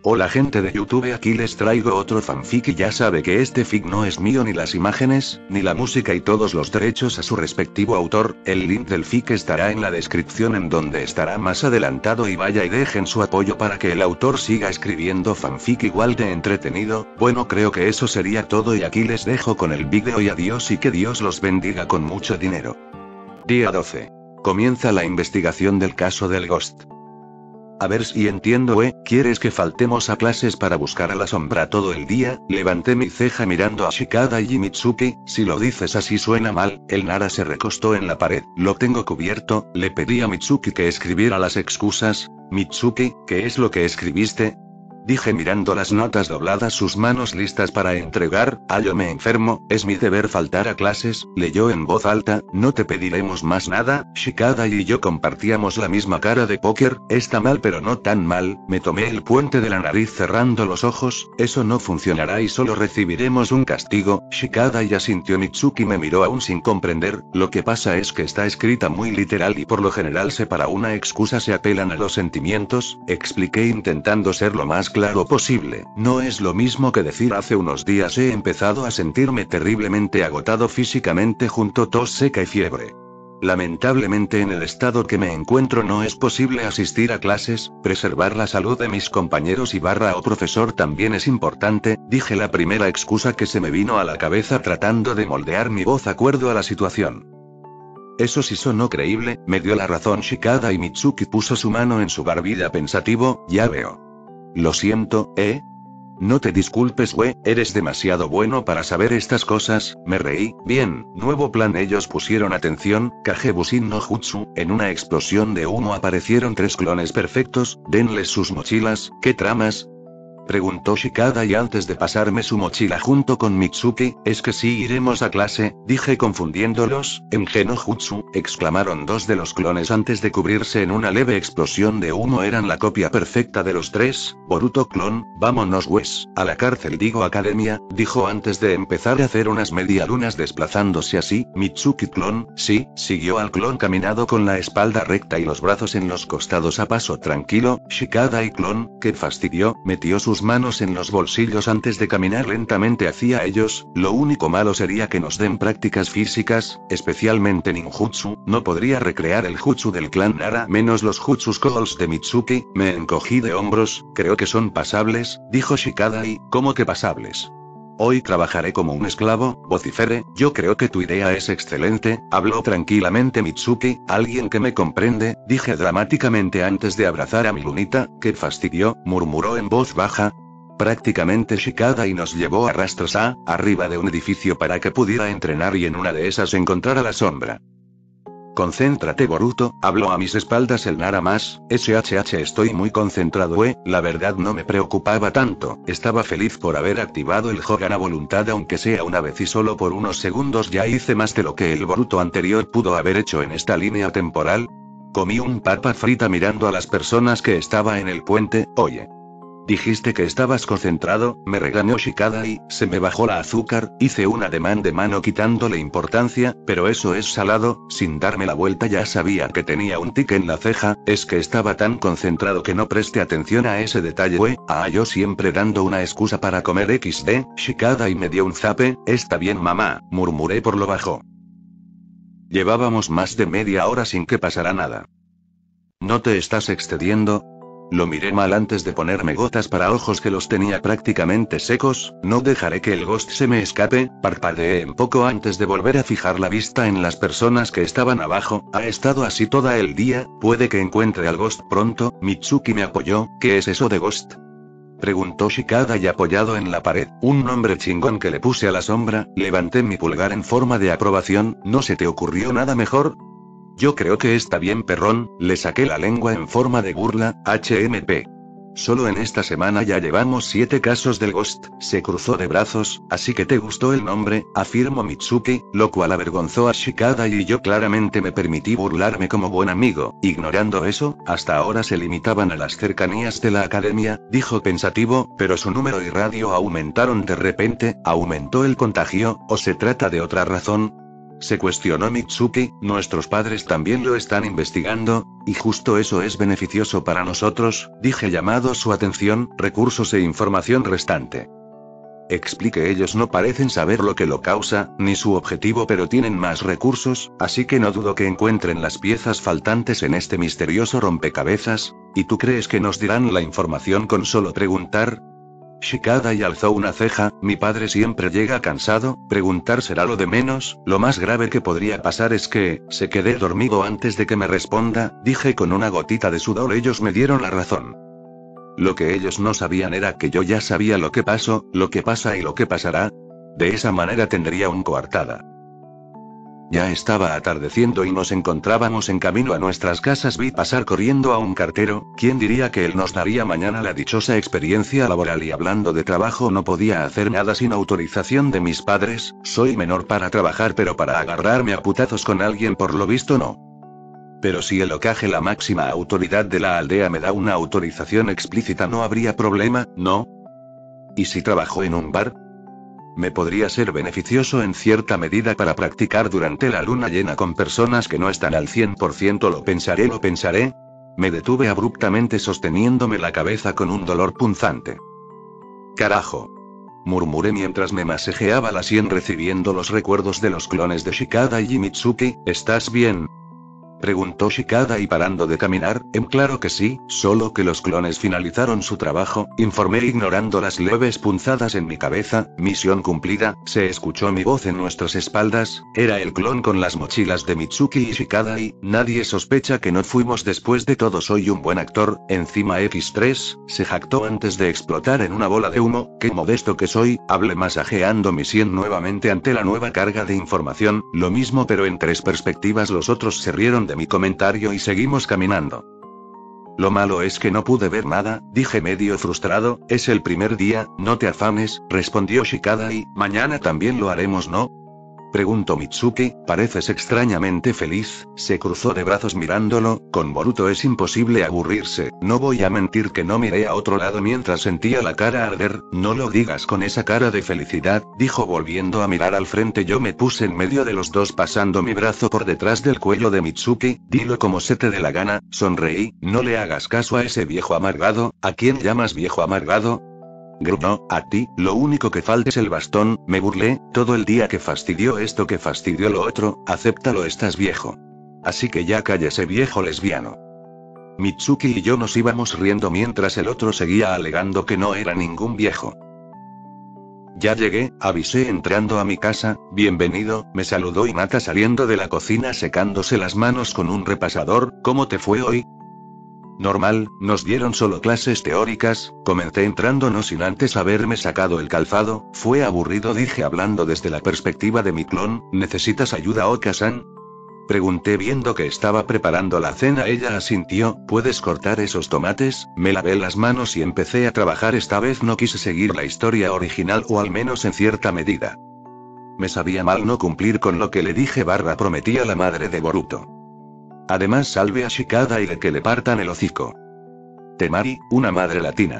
Hola gente de YouTube, aquí les traigo otro fanfic y ya sabe que este fic no es mío, ni las imágenes, ni la música y todos los derechos a su respectivo autor. El link del fic estará en la descripción, en donde estará más adelantado, y vaya y dejen su apoyo para que el autor siga escribiendo fanfic igual de entretenido. Bueno, creo que eso sería todo y aquí les dejo con el vídeo y adiós, y que Dios los bendiga con mucho dinero. Día 12. Comienza la investigación del caso del Ghost. A ver si entiendo, ¿quieres que faltemos a clases para buscar a la sombra todo el día? Levanté mi ceja mirando a Shikada y Mitsuki. Si lo dices así suena mal. El Nara se recostó en la pared. Lo tengo cubierto. Le pedí a Mitsuki que escribiera las excusas. Mitsuki, ¿qué es lo que escribiste? Dije mirando las notas dobladas, sus manos listas para entregar. Yo me enfermo, es mi deber faltar a clases, leyó en voz alta. No te pediremos más nada. Shikada y yo compartíamos la misma cara de póker. Está mal pero no tan mal. Me tomé el puente de la nariz cerrando los ojos. Eso no funcionará y solo recibiremos un castigo. Shikada y asintió. Mitsuki me miró aún sin comprender. Lo que pasa es que está escrita muy literal y por lo general para una excusa se apelan a los sentimientos, expliqué intentando ser lo más claro posible. No es lo mismo que decir hace unos días he empezado a sentirme terriblemente agotado físicamente junto tos seca y fiebre. Lamentablemente en el estado que me encuentro no es posible asistir a clases, preservar la salud de mis compañeros y o profesor también es importante, dije la primera excusa que se me vino a la cabeza tratando de moldear mi voz acuerdo a la situación. Eso sí sonó creíble, me dio la razón Shikada y Mitsuki puso su mano en su barbilla pensativo. Ya veo. Lo siento, No te disculpes, eres demasiado bueno para saber estas cosas. Me reí. Bien, nuevo plan. Ellos pusieron atención. Kagebushin no Jutsu. En una explosión de humo aparecieron 3 clones perfectos. Denles sus mochilas. ¿Qué tramas? Preguntó Shikada y antes de pasarme su mochila junto con Mitsuki. Es que sí iremos a clase, dije confundiéndolos. En Genojutsu, exclamaron 2 de los clones antes de cubrirse en una leve explosión de humo. Eran la copia perfecta de los 3. Boruto clon, vámonos a la cárcel, digo academia, dijo antes de empezar a hacer unas medialunas desplazándose así. Mitsuki clon, sí, siguió al clon caminado con la espalda recta y los brazos en los costados a paso tranquilo. Shikada y clon, que fastidió, metió sus manos en los bolsillos antes de caminar lentamente hacia ellos. Lo único malo sería que nos den prácticas físicas, especialmente ninjutsu. No podría recrear el jutsu del clan Nara menos los jutsus calls de Mitsuki. Me encogí de hombros. Creo que son pasables, dijo Shikada y, ¿cómo que pasables? Hoy trabajaré como un esclavo, vociferé. Yo creo que tu idea es excelente, habló tranquilamente Mitsuki. Alguien que me comprende, dije dramáticamente antes de abrazar a mi lunita. Que fastidió, murmuró en voz baja. Prácticamente Shikada y nos llevó a rastros arriba de un edificio para que pudiera entrenar y en una de esas encontrar a la sombra. Concéntrate Boruto, habló a mis espaldas el Nara más. Estoy muy concentrado, la verdad no me preocupaba tanto, estaba feliz por haber activado el Hogan a voluntad aunque sea una vez y solo por unos segundos. Ya hice más de lo que el Boruto anterior pudo haber hecho en esta línea temporal. Comí un papa frita mirando a las personas que estaba en el puente. Oye. Dijiste que estabas concentrado, me regañó Shikada y, se me bajó la azúcar, hice un ademán de mano quitándole importancia, pero eso es salado. Sin darme la vuelta ya sabía que tenía un tic en la ceja, es que estaba tan concentrado que no presté atención a ese detalle. Yo siempre dando una excusa para comer XD, Shikada y me dio un zape. Está bien mamá, murmuré por lo bajo. Llevábamos más de media hora sin que pasara nada. ¿No te estás excediendo? Lo miré mal antes de ponerme gotas para ojos que los tenía prácticamente secos. No dejaré que el Ghost se me escape, parpadeé un poco antes de volver a fijar la vista en las personas que estaban abajo. Ha estado así todo el día, puede que encuentre al Ghost pronto. Mitsuki me apoyó. ¿Qué es eso de Ghost? Preguntó Shikada y apoyado en la pared. Un nombre chingón que le puse a la sombra. Levanté mi pulgar en forma de aprobación. ¿No se te ocurrió nada mejor? Yo creo que está bien perrón, le saqué la lengua en forma de burla. HMP. Solo en esta semana ya llevamos 7 casos del Ghost, se cruzó de brazos. Así que te gustó el nombre, afirmó Mitsuki, lo cual avergonzó a Shikada y yo claramente me permití burlarme como buen amigo. Ignorando eso, hasta ahora se limitaban a las cercanías de la academia, dijo pensativo, pero su número y radio aumentaron de repente. ¿Aumentó el contagio, o se trata de otra razón? se cuestionó Mitsuki, nuestros padres también lo están investigando, y justo eso es beneficioso para nosotros, dije llamado su atención, recursos e información restante. Explique, ellos no parecen saber lo que lo causa, ni su objetivo, pero tienen más recursos, así que no dudo que encuentren las piezas faltantes en este misterioso rompecabezas. ¿Y tú crees que nos dirán la información con solo preguntar? Shikadai alzó una ceja. Mi padre siempre llega cansado, preguntar será lo de menos, lo más grave que podría pasar es que, se quede dormido antes de que me responda, dije con una gotita de sudor. Ellos me dieron la razón. Lo que ellos no sabían era que yo ya sabía lo que pasó, lo que pasa y lo que pasará. De esa manera tendría un coartada. Ya estaba atardeciendo y nos encontrábamos en camino a nuestras casas. Vi pasar corriendo a un cartero. ¿Quién diría que él nos daría mañana la dichosa experiencia laboral? Y hablando de trabajo, no podía hacer nada sin autorización de mis padres. Soy menor para trabajar, pero para agarrarme a putazos con alguien por lo visto no. Pero si el Hokage, la máxima autoridad de la aldea, me da una autorización explícita, no habría problema, ¿no? ¿Y si trabajo en un bar? Me podría ser beneficioso en cierta medida para practicar durante la luna llena con personas que no están al 100%. Lo pensaré. Me detuve abruptamente sosteniéndome la cabeza con un dolor punzante. Carajo. Murmuré mientras me masajeaba la sien recibiendo los recuerdos de los clones de Shikadai y Mitsuki. ¿Estás bien?, preguntó Shikadai parando de caminar. Claro que sí, solo que los clones finalizaron su trabajo, informé ignorando las leves punzadas en mi cabeza. Misión cumplida. Se escuchó mi voz en nuestras espaldas. Era el clon con las mochilas de Mitsuki y Shikadai. Nadie sospecha que no fuimos. Después de todo, soy un buen actor. Encima X3, se jactó antes de explotar en una bola de humo. Qué modesto que soy, hablé masajeando mi sien nuevamente ante la nueva carga de información. Lo mismo pero en tres perspectivas. Los otros se rieron de mi comentario y seguimos caminando. Lo malo es que no pude ver nada, dije medio frustrado. Es el primer día, no te afanes, respondió Shikadai. Mañana también lo haremos, ¿no? Preguntó Mitsuki. Pareces extrañamente feliz. Se cruzó de brazos mirándolo. Con Boruto es imposible aburrirse. No voy a mentir que no miré a otro lado mientras sentía la cara arder. No lo digas con esa cara de felicidad, dijo volviendo a mirar al frente. Yo me puse en medio de los dos pasando mi brazo por detrás del cuello de Mitsuki. Dilo como se te dé la gana, sonreí. No le hagas caso a ese viejo amargado. ¿A quién llamas viejo amargado? Gruñó. A ti, lo único que falta es el bastón, me burlé. Todo el día que fastidió esto, que fastidió lo otro. Acéptalo, estás viejo. Así que ya cállese, viejo lesbiano. Mitsuki y yo nos íbamos riendo mientras el otro seguía alegando que no era ningún viejo. Ya llegué, avisé entrando a mi casa. Bienvenido, me saludó Hinata saliendo de la cocina secándose las manos con un repasador. ¿Cómo te fue hoy? Normal, nos dieron solo clases teóricas, comenté entrando no sin antes haberme sacado el calzado. Fue aburrido, dije hablando desde la perspectiva de mi clon. ¿Necesitas ayuda, Oka-san? Pregunté viendo que estaba preparando la cena. Ella asintió. ¿Puedes cortar esos tomates? Me lavé las manos y empecé a trabajar. Esta vez no quise seguir la historia original, o al menos en cierta medida. Me sabía mal no cumplir con lo que le dije / prometí a la madre de Boruto. Además salve a Shikadai de que le partan el hocico. Temari, una madre latina.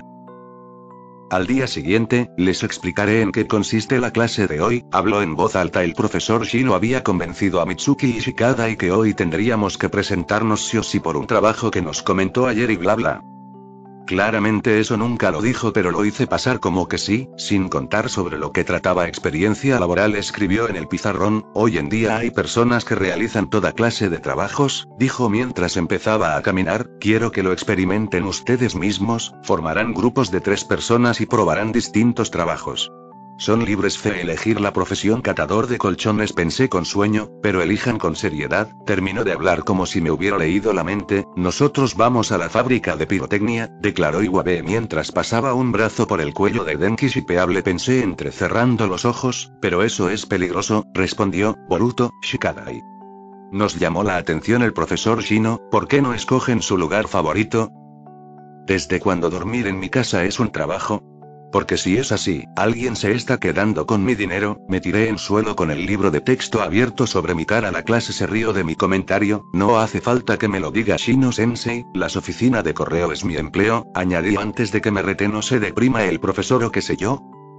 Al día siguiente, les explicaré en qué consiste la clase de hoy, habló en voz alta el profesor Shino. Había convencido a Mitsuki y Shikadai que hoy tendríamos que presentarnos sí o sí por un trabajo que nos comentó ayer y bla bla. Claramente eso nunca lo dijo, pero lo hice pasar como que sí, sin contar sobre lo que trataba. Experiencia laboral, escribió en el pizarrón. Hoy en día hay personas que realizan toda clase de trabajos, dijo mientras empezaba a caminar. Quiero que lo experimenten ustedes mismos. Formarán grupos de 3 personas y probarán distintos trabajos. Son libres de elegir la profesión. Catador de colchones, pensé con sueño, pero elijan con seriedad. Terminó de hablar como si me hubiera leído la mente. Nosotros vamos a la fábrica de pirotecnia, declaró Iwabe mientras pasaba un brazo por el cuello de Denki shipeable. Pensé entrecerrando los ojos, pero eso es peligroso, respondió Boruto. Shikadai. Nos llamó la atención el profesor Shino. ¿Por qué no escogen su lugar favorito? ¿Desde cuándo dormir en mi casa es un trabajo? Porque si es así, alguien se está quedando con mi dinero. Me tiré en suelo con el libro de texto abierto sobre mi cara. La clase se rió de mi comentario. No hace falta que me lo diga Shino-sensei, las oficinas de correo es mi empleo, añadí antes de que me rete. No se deprima el profesor o qué sé yo.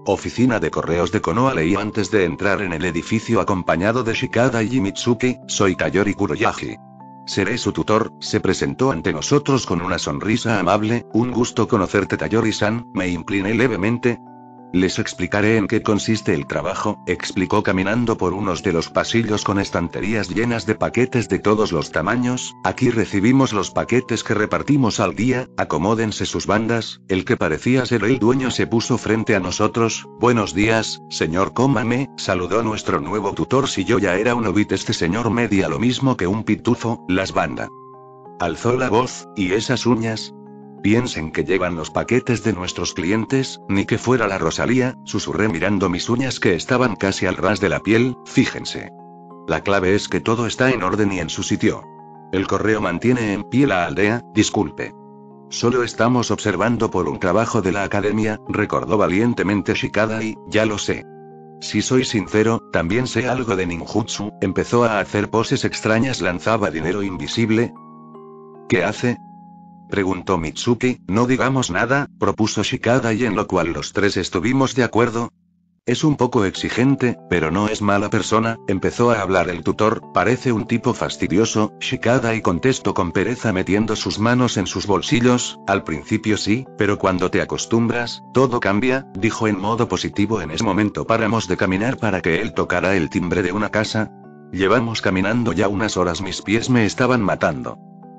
Oficina de correos de Konoha. Leí antes de entrar en el edificio acompañado de Shikada y Mitsuki. Soy Tayori Kuroyagi. Seré su tutor. Se presentó ante nosotros con una sonrisa amable. Un gusto conocerte, Tayori-san. Me incliné levemente. Les explicaré en qué consiste el trabajo, explicó caminando por unos de los pasillos con estanterías llenas de paquetes de todos los tamaños. Aquí recibimos los paquetes que repartimos al día, acomódense sus bandas. El que parecía ser el dueño se puso frente a nosotros. Buenos días, señor Komame, saludó nuestro nuevo tutor. Si yo ya era un obit, este señor medía lo mismo que un pitufo. Las bandas. Alzó la voz, ¿y esas uñas? Piensen que llevan los paquetes de nuestros clientes, ni que fuera la Rosalía, susurré mirando mis uñas que estaban casi al ras de la piel. Fíjense. La clave es que todo está en orden y en su sitio. El correo mantiene en pie la aldea. Disculpe. Solo estamos observando por un trabajo de la academia, recordó valientemente Shikada, y ya lo sé. Si soy sincero, también sé algo de ninjutsu. Empezó a hacer poses extrañas, lanzaba dinero invisible. ¿Qué hace?, preguntó Mitsuki. No digamos nada, propuso Shikada, y en lo cual los tres estuvimos de acuerdo. Es un poco exigente, pero no es mala persona. Empezó a hablar el tutor. Parece un tipo fastidioso, Shikada, y contestó con pereza metiendo sus manos en sus bolsillos. Al principio sí, pero cuando te acostumbras, todo cambia, dijo en modo positivo. En ese momento paramos de caminar para que él tocara el timbre de una casa. Llevamos caminando ya unas horas, mis pies me estaban matando.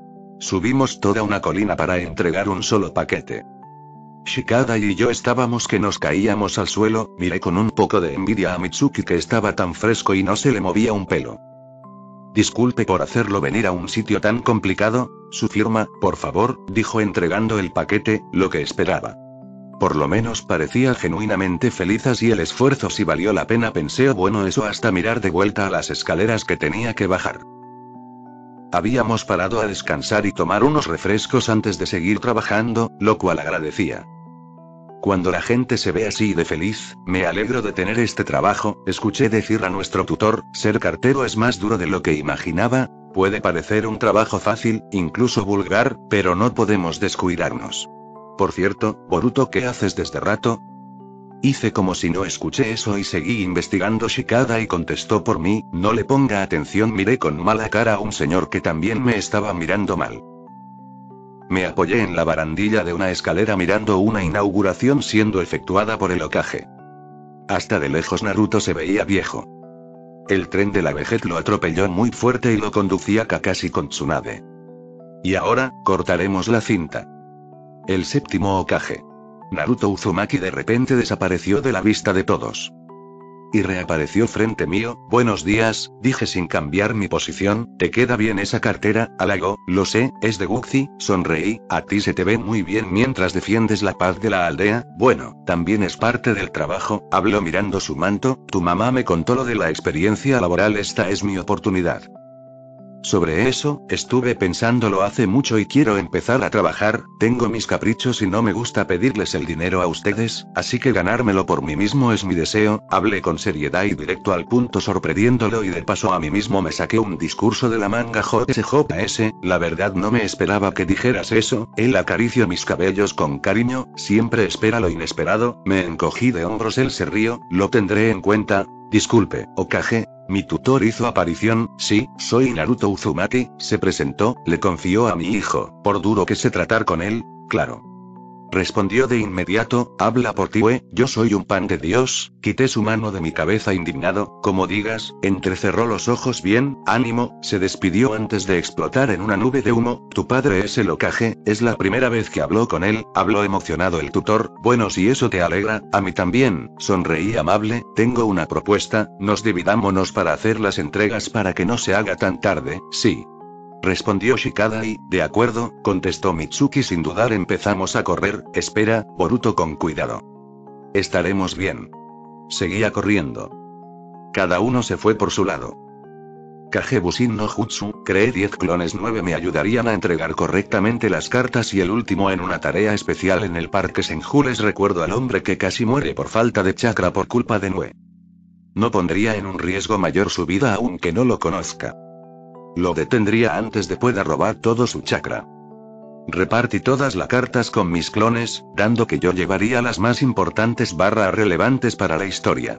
Subimos toda una colina para entregar un solo paquete. Shikada y yo estábamos que nos caíamos al suelo. Miré con un poco de envidia a Mitsuki, que estaba tan fresco y no se le movía un pelo. Disculpe por hacerlo venir a un sitio tan complicado. Su firma, por favor, dijo entregando el paquete. Lo que esperaba. Por lo menos parecía genuinamente feliz. Así el esfuerzo sí valió la pena, pensé. Bueno, eso hasta mirar de vuelta a las escaleras que tenía que bajar. Habíamos parado a descansar y tomar unos refrescos antes de seguir trabajando, lo cual agradecía. Cuando la gente se ve así de feliz, me alegro de tener este trabajo, escuché decir a nuestro tutor. Ser cartero es más duro de lo que imaginaba. Puede parecer un trabajo fácil, incluso vulgar, pero no podemos descuidarnos. Por cierto, Boruto, ¿qué haces desde rato? Hice como si no escuché eso y seguí investigando. Shikada y contestó por mí. No le ponga atención. Miré con mala cara a un señor que también me estaba mirando mal. Me apoyé en la barandilla de una escalera mirando una inauguración siendo efectuada por el Hokage. Hasta de lejos Naruto se veía viejo. El tren de la vejez lo atropelló muy fuerte y lo conducía Kakashi con Tsunade. Y ahora, cortaremos la cinta. El séptimo Hokage. Naruto Uzumaki de repente desapareció de la vista de todos. Y reapareció frente mío. Buenos días, dije sin cambiar mi posición. Te queda bien esa cartera, halagó. Lo sé, es de Gucci, sonreí. A ti se te ve muy bien mientras defiendes la paz de la aldea. Bueno, también es parte del trabajo, habló mirando su manto. Tu mamá me contó lo de la experiencia laboral. Esta es mi oportunidad. Sobre eso, estuve pensándolo hace mucho y quiero empezar a trabajar. Tengo mis caprichos y no me gusta pedirles el dinero a ustedes, así que ganármelo por mí mismo es mi deseo. Hablé con seriedad y directo al punto, sorprendiéndolo, y de paso a mí mismo me saqué un discurso de la manga. JS, la verdad no me esperaba que dijeras eso. Él acarició mis cabellos con cariño. Siempre espera lo inesperado. Me encogí de hombros. Él se rió. Lo tendré en cuenta. Disculpe, Hokage. Mi tutor hizo aparición. Sí, soy Naruto Uzumaki, se presentó. Le confió a mi hijo, por duro que sé tratar con él, claro. Respondió de inmediato. Habla por ti, yo soy un pan de Dios. Quité su mano de mi cabeza indignado. Como digas. Entrecerró los ojos. Bien, ánimo. Se despidió antes de explotar en una nube de humo. Tu padre es el Hokage. Es la primera vez que habló con él. Habló emocionado el tutor. Bueno, si eso te alegra, a mí también. Sonreí amable. Tengo una propuesta. Nos dividámonos para hacer las entregas para que no se haga tan tarde. Sí. Respondió Shikada y, de acuerdo, contestó Mitsuki sin dudar. Empezamos a correr. Espera, Boruto, con cuidado. Estaremos bien. Seguía corriendo. Cada uno se fue por su lado. Kagebushin no Jutsu, creé 10 clones. 9 me ayudarían a entregar correctamente las cartas y el último en una tarea especial en el parque Senju. Les recuerdo al hombre que casi muere por falta de chakra por culpa de Nue. No pondría en un riesgo mayor su vida aunque no lo conozca. Lo detendría antes de pueda robar todo su chakra. Repartí todas las cartas con mis clones, dando que yo llevaría las más importantes / relevantes para la historia.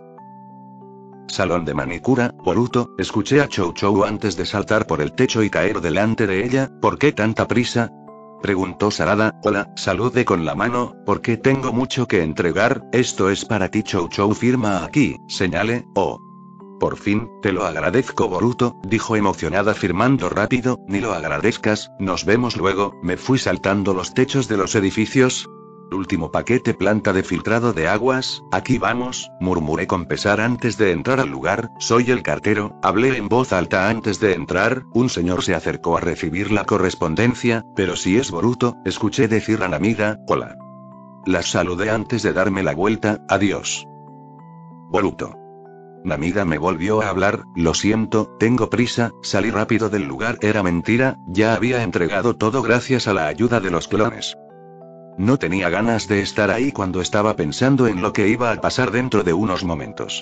Salón de manicura, Boruto, escuché a Chou Chou antes de saltar por el techo y caer delante de ella. ¿Por qué tanta prisa?, preguntó Sarada. Hola, saludé con la mano, porque tengo mucho que entregar. Esto es para ti. Chou Chou firma aquí, señale. Oh. Por fin, te lo agradezco Boruto, dijo emocionada firmando rápido. Ni lo agradezcas, nos vemos luego. Me fui saltando los techos de los edificios. Último paquete, planta de filtrado de aguas, aquí vamos, murmuré con pesar antes de entrar al lugar. Soy el cartero, hablé en voz alta antes de entrar. Un señor se acercó a recibir la correspondencia. Pero si es Boruto, escuché decir a Namida. Hola. Las saludé antes de darme la vuelta. Adiós. Boruto. Namida me volvió a hablar. Lo siento, tengo prisa, salí rápido del lugar. Era mentira, ya había entregado todo gracias a la ayuda de los clones. No tenía ganas de estar ahí cuando estaba pensando en lo que iba a pasar dentro de unos momentos.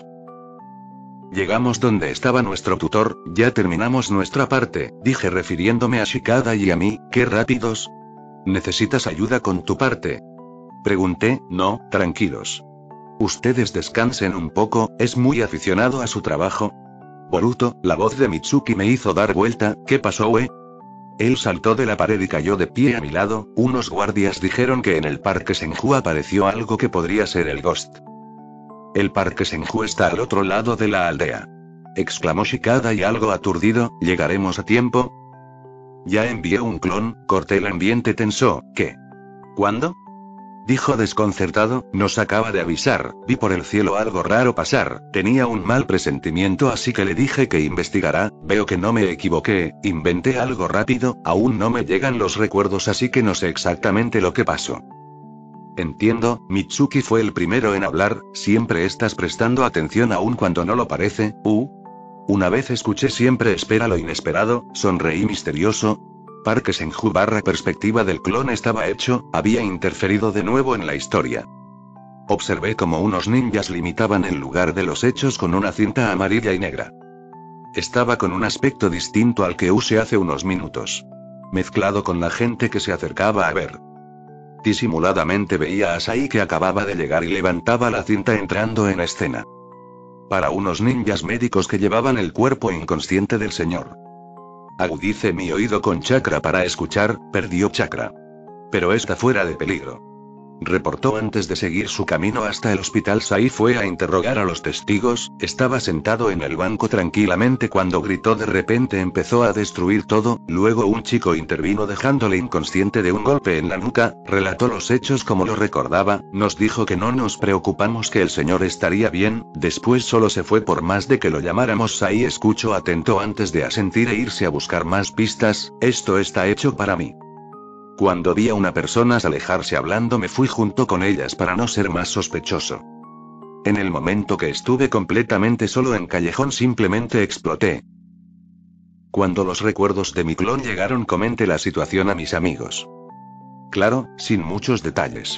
Llegamos donde estaba nuestro tutor. Ya terminamos nuestra parte, dije refiriéndome a Shikada y a mí. ¿Qué rápidos? ¿Necesitas ayuda con tu parte?, pregunté. No, tranquilos. Ustedes descansen un poco, es muy aficionado a su trabajo. Boruto, la voz de Mitsuki me hizo dar vuelta. ¿Qué pasó, Él saltó de la pared y cayó de pie a mi lado. Unos guardias dijeron que en el Parque Senju apareció algo que podría ser el Ghost. El Parque Senju está al otro lado de la aldea, exclamó Shikada y algo aturdido. ¿Llegaremos a tiempo? Ya envié un clon. Corté. El ambiente tensó. ¿Qué? ¿Cuándo?, dijo desconcertado. Nos acaba de avisar. Vi por el cielo algo raro pasar. Tenía un mal presentimiento, así que le dije que investigará. Veo que no me equivoqué. Inventé algo rápido. Aún no me llegan los recuerdos, así que no sé exactamente lo que pasó. Entiendo. Mitsuki fue el primero en hablar. Siempre estás prestando atención aún cuando no lo parece. Una vez escuché siempre espera lo inesperado. Sonreí misterioso. Parque Senju / perspectiva del clon estaba hecho, había interferido de nuevo en la historia. Observé cómo unos ninjas limitaban el lugar de los hechos con una cinta amarilla y negra. Estaba con un aspecto distinto al que usé hace unos minutos, mezclado con la gente que se acercaba a ver. Disimuladamente veía a Asai, que acababa de llegar y levantaba la cinta entrando en escena. Para unos ninjas médicos que llevaban el cuerpo inconsciente del señor. Agudicé mi oído con chakra para escuchar. Perdió chakra. Pero está fuera de peligro, reportó antes de seguir su camino hasta el hospital. Sai fue a interrogar a los testigos. Estaba sentado en el banco tranquilamente cuando gritó. De repente empezó a destruir todo. Luego un chico intervino dejándole inconsciente de un golpe en la nuca. Relató los hechos como lo recordaba. Nos dijo que no nos preocupamos, que el señor estaría bien. Después solo se fue por más de que lo llamáramos. Sai escuchó atento antes de asentir e irse a buscar más pistas. Esto está hecho para mí. Cuando vi a una persona alejarse hablando, me fui junto con ellas para no ser más sospechoso. En el momento que estuve completamente solo en callejón, simplemente exploté. Cuando los recuerdos de mi clon llegaron, comenté la situación a mis amigos. Claro, sin muchos detalles.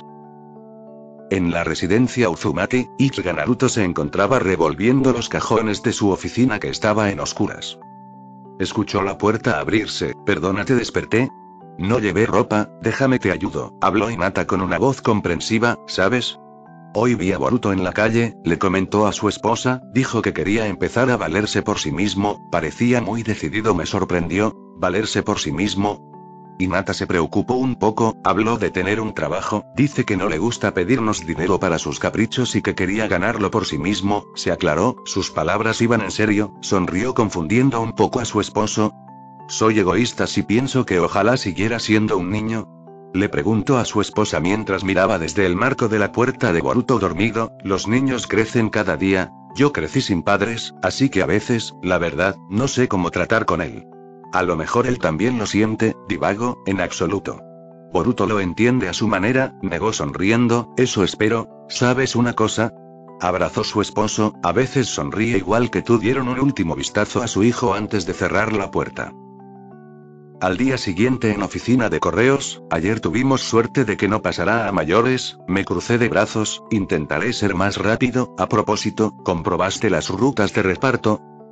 En la residencia Uzumaki, Ichigo Naruto se encontraba revolviendo los cajones de su oficina, que estaba en oscuras. Escuchó la puerta abrirse. Perdona, te desperté. No llevé ropa, déjame te ayudo, habló Hinata con una voz comprensiva. ¿Sabes? Hoy vi a Boruto en la calle, le comentó a su esposa. Dijo que quería empezar a valerse por sí mismo, parecía muy decidido. Me sorprendió. ¿Valerse por sí mismo? Hinata se preocupó un poco. Habló de tener un trabajo. Dice que no le gusta pedirnos dinero para sus caprichos y que quería ganarlo por sí mismo. Se aclaró, sus palabras iban en serio. Sonrió confundiendo un poco a su esposo. ¿Soy egoísta si pienso que ojalá siguiera siendo un niño?, le preguntó a su esposa mientras miraba desde el marco de la puerta de Boruto dormido. Los niños crecen cada día. Yo crecí sin padres, así que a veces, la verdad, no sé cómo tratar con él. A lo mejor él también lo siente. Divago. En absoluto. Boruto lo entiende a su manera, negó sonriendo. Eso espero. ¿Sabes una cosa? Abrazó su esposo. A veces sonríe igual que tú. Dieron un último vistazo a su hijo antes de cerrar la puerta. Al día siguiente en oficina de correos. Ayer tuvimos suerte de que no pasará a mayores. Me crucé de brazos. Intentaré ser más rápido. A propósito, ¿comprobaste las rutas de reparto?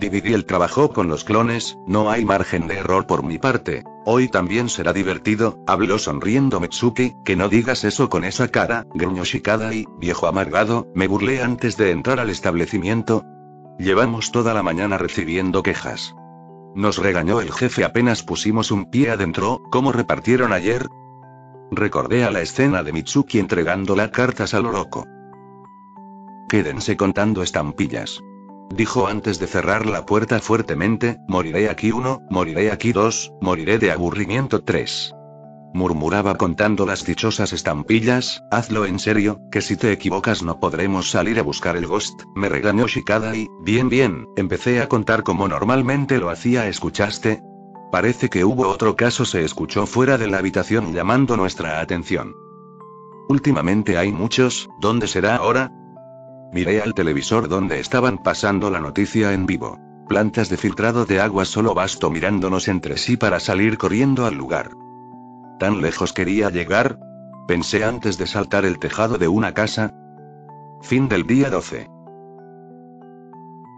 Dividí el trabajo con los clones, no hay margen de error por mi parte. Hoy también será divertido, habló sonriendo Mitsuki. Que no digas eso con esa cara, gruñó Shikadai, viejo amargado, me burlé antes de entrar al establecimiento. Llevamos toda la mañana recibiendo quejas. Nos regañó el jefe apenas pusimos un pie adentro. ¿Cómo repartieron ayer? Recordé a la escena de Mitsuki entregando las cartas a lo loco. Quédense contando estampillas. Dijo antes de cerrar la puerta fuertemente, moriré aquí 1, moriré aquí 2, moriré de aburrimiento 3. Murmuraba contando las dichosas estampillas. Hazlo en serio, que si te equivocas no podremos salir a buscar el Ghost, me regañó Shikadai. Bien, empecé a contar como normalmente lo hacía. ¿Escuchaste? Parece que hubo otro caso, se escuchó fuera de la habitación llamando nuestra atención. Últimamente hay muchos, ¿dónde será ahora? Miré al televisor donde estaban pasando la noticia en vivo. Plantas de filtrado de agua, solo bastó mirándonos entre sí para salir corriendo al lugar. ¿Tan lejos quería llegar? Pensé antes de saltar el tejado de una casa. Fin del día 12.